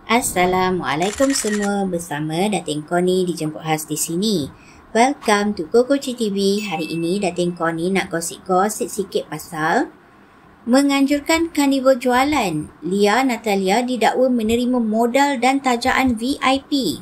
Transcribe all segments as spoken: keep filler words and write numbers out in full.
Assalamualaikum semua, bersama Datin Connie dijemput khas di sini. Welcome to Cococi T V. Hari ini Datin Connie nak gosip-gosip sikit pasal menganjurkan karnival jualan. Lia Natalia didakwa menerima modal dan tajaan V I P.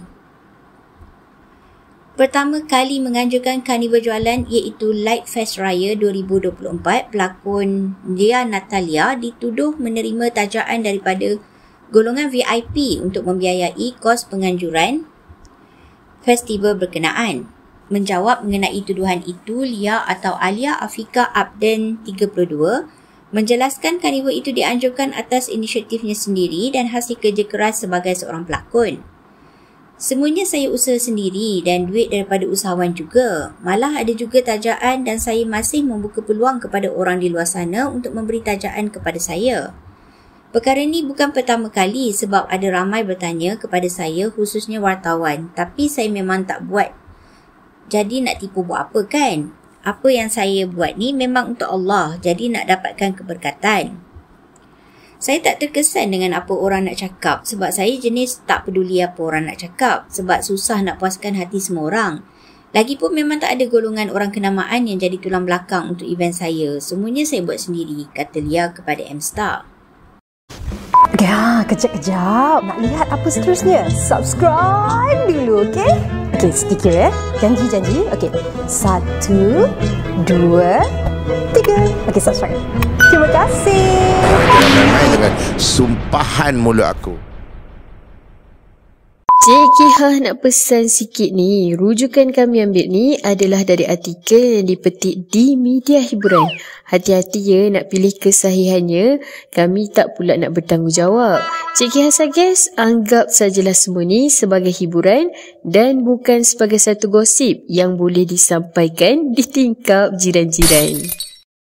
Pertama kali menganjurkan karnival jualan iaitu Light Fest Raya dua ribu dua puluh empat, pelakon Lia Natalia dituduh menerima tajaan daripada golongan V I P untuk membiayai kos penganjuran festival berkenaan. Menjawab mengenai tuduhan itu, Lia atau Alia Afika Abden, tiga puluh dua, menjelaskan karnival itu dianjurkan atas inisiatifnya sendiri dan hasil kerja keras sebagai seorang pelakon. Semuanya saya usaha sendiri dan duit daripada usahawan juga. Malah ada juga tajaan dan saya masih membuka peluang kepada orang di luar sana untuk memberi tajaan kepada saya. Perkara ini bukan pertama kali sebab ada ramai bertanya kepada saya, khususnya wartawan. Tapi saya memang tak buat. Jadi nak tipu buat apa kan? Apa yang saya buat ni memang untuk Allah. Jadi nak dapatkan keberkatan. Saya tak terkesan dengan apa orang nak cakap sebab saya jenis tak peduli apa orang nak cakap sebab susah nak puaskan hati semua orang. Lagipun memang tak ada golongan orang kenamaan yang jadi tulang belakang untuk event saya. Semuanya saya buat sendiri, kata Lia kepada M-Star. Ya, kejap-kejap. Nak lihat apa seterusnya? Subscribe dulu, okey? Okey, sedikit ya. Janji-janji. Okey. Satu, dua, tiga. Okey, subscribe. Terima kasih. Jangan main dengan sumpahan mulut aku. Cik Kihah nak pesan sikit ni. Rujukan kami ambil ni adalah dari artikel yang dipetik di media hiburan. Hati-hati ya nak pilih kesahihannya. Kami tak pula nak bertanggungjawab. Cik Kihah suggest anggap sajalah semua ni sebagai hiburan dan bukan sebagai satu gosip yang boleh disampaikan di tingkap jiran-jiran.